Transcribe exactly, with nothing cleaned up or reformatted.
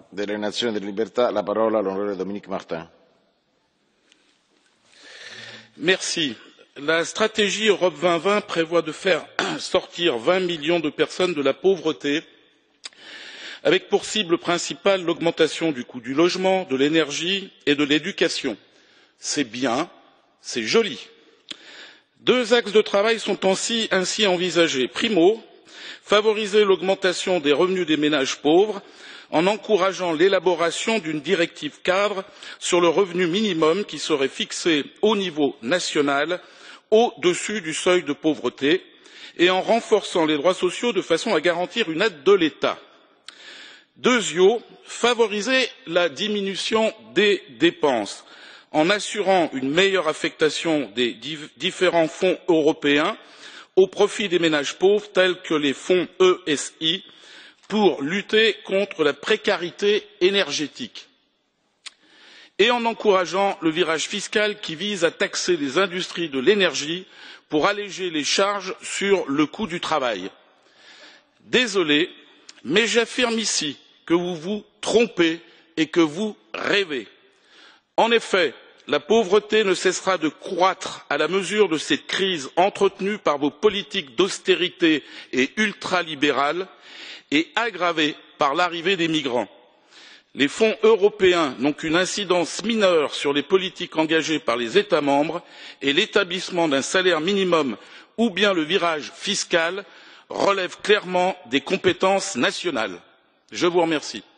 delle Nazioni e delle Libertà la parola all'onorevole Dominique Martin. Merci. La stratégie Europe deux mille vingt prévoit de faire sortir vingt millions de personnes de la pauvreté, avec pour cible principale l'augmentation du coût du logement, de l'énergie et de l'éducation. C'est bien, c'est joli. Deux axes de travail sont ainsi, ainsi envisagés. Primo, favoriser l'augmentation des revenus des ménages pauvres en encourageant l'élaboration d'une directive cadre sur le revenu minimum qui serait fixé au niveau national au-dessus du seuil de pauvreté et en renforçant les droits sociaux de façon à garantir une aide de l'État. Deuxièmement, favoriser la diminution des dépenses en assurant une meilleure affectation des différents fonds européens au profit des ménages pauvres tels que les fonds E S I pour lutter contre la précarité énergétique et en encourageant le virage fiscal qui vise à taxer les industries de l'énergie pour alléger les charges sur le coût du travail. Désolé, mais j'affirme ici que vous vous trompez et que vous rêvez. En effet, la pauvreté ne cessera de croître à la mesure de cette crise entretenue par vos politiques d'austérité et ultralibérales et aggravée par l'arrivée des migrants. Les fonds européens n'ont qu'une incidence mineure sur les politiques engagées par les États membres et l'établissement d'un salaire minimum ou bien le virage fiscal relèvent clairement des compétences nationales. Je vous remercie.